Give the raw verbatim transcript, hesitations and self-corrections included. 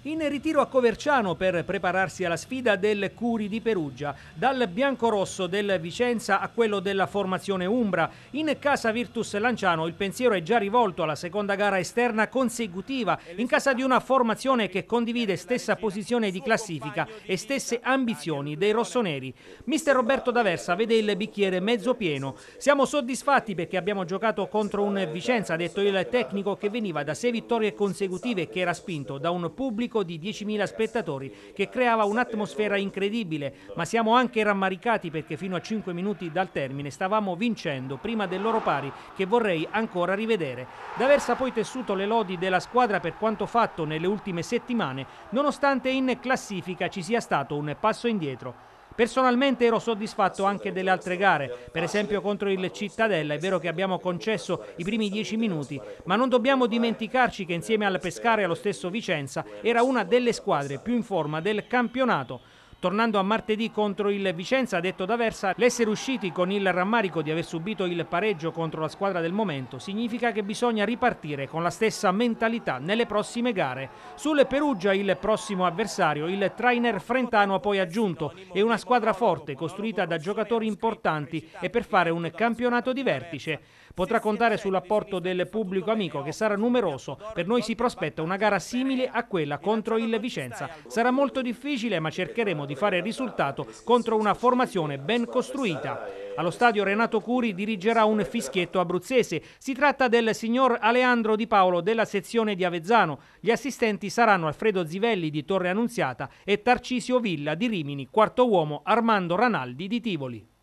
In ritiro a Coverciano per prepararsi alla sfida del Curi di Perugia, dal biancorosso del Vicenza a quello della formazione Umbra. In casa Virtus Lanciano il pensiero è già rivolto alla seconda gara esterna consecutiva, in casa di una formazione che condivide stessa posizione di classifica e stesse ambizioni dei rossoneri. Mister Roberto D'Aversa vede il bicchiere mezzo pieno. Siamo soddisfatti perché abbiamo giocato contro un Vicenza, ha detto il tecnico, che veniva da sei vittorie consecutive e che era spinto da un pubblico di diecimila spettatori che creava un'atmosfera incredibile, ma siamo anche rammaricati perché fino a cinque minuti dal termine stavamo vincendo prima del loro pari, che vorrei ancora rivedere. D'Aversa ha poi tessuto le lodi della squadra per quanto fatto nelle ultime settimane, nonostante in classifica ci sia stato un passo indietro. Personalmente ero soddisfatto anche delle altre gare, per esempio contro il Cittadella. È vero che abbiamo concesso i primi dieci minuti, ma non dobbiamo dimenticarci che insieme al Pescara e allo stesso Vicenza era una delle squadre più in forma del campionato. Tornando a martedì contro il Vicenza, ha detto D'Aversa, l'essere usciti con il rammarico di aver subito il pareggio contro la squadra del momento significa che bisogna ripartire con la stessa mentalità nelle prossime gare. Sul Perugia, il prossimo avversario, il trainer frentano ha poi aggiunto: è una squadra forte, costruita da giocatori importanti e per fare un campionato di vertice. Potrà contare sull'apporto del pubblico amico che sarà numeroso. Per noi si prospetta una gara simile a quella contro il Vicenza. Sarà molto difficile, ma cercheremo di fare il risultato contro una formazione ben costruita. Allo stadio Renato Curi dirigerà un fischietto abruzzese. Si tratta del signor Aleandro Di Paolo della sezione di Avezzano. Gli assistenti saranno Alfredo Zivelli di Torre Annunziata e Tarcisio Villa di Rimini, quarto uomo Armando Ranaldi di Tivoli.